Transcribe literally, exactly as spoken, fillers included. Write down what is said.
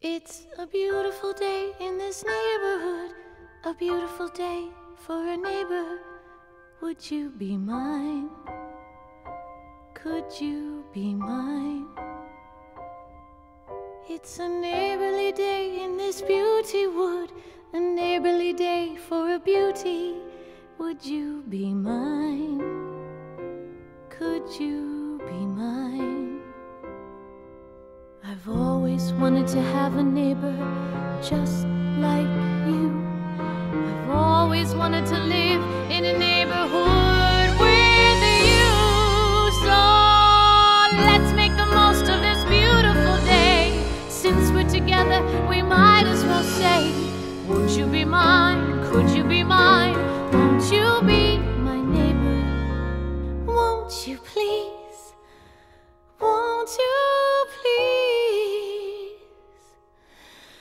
It's a beautiful day in this neighborhood, a beautiful day for a neighbor. Would you be mine? Could you be mine? It's a neighborly day in this beauty wood, a neighborly day for a beauty. Would you be mine? Could you be mine? I've always wanted to have a neighbor just like you. I've always wanted to live in a neighborhood with you. So let's make the most of this beautiful day. Since we're together, we might as well say, would you be mine? Could you be mine? Won't you be my neighbor? Won't you please?